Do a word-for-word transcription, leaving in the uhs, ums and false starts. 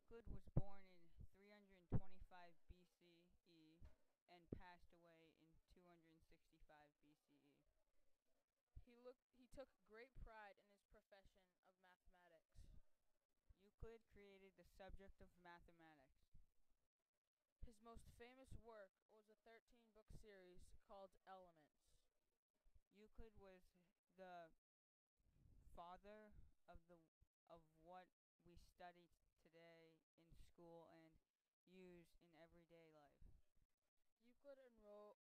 Euclid was born in three hundred twenty-five B C E and passed away in two hundred sixty-five B C E. He looked he took great pride in his profession of mathematics. Euclid created the subject of mathematics. His most famous work was a thirteen-book series called Elements. Euclid was the father of the of what we study today in school and use in everyday life. Euclid enro-